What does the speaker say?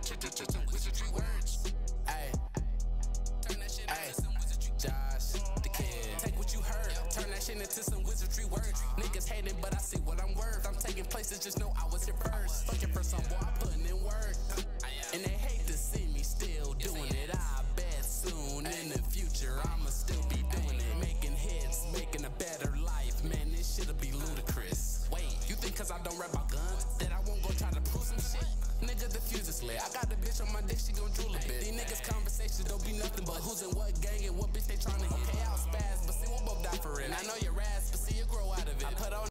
some wizardry words. Ayy, turn that shit into some wizardry. Josh, the kid, take what you heard, turn that shit into some wizardry words. Niggas hating, but I see what I'm worth. I'm taking places, just know I was here first. Fucking for some boy, I'm putting in work. And they hate to see me still doing it. I bet soon in the future I'ma still be doing it. Making hits, making a better life. Man, this shit'll be ludicrous. Wait, you think cause I don't rap about guns that I won't go try to prove some shit? Nigga, the fuse is lit. I got the bitch on my dick, she gon' drool a bit. These niggas conversations don't be nothing but who's in what gang and what bitch they tryna hit. Okay, I'll spaz, but see we'll both die for it. And I know you're ass, but see you grow out of it. I put on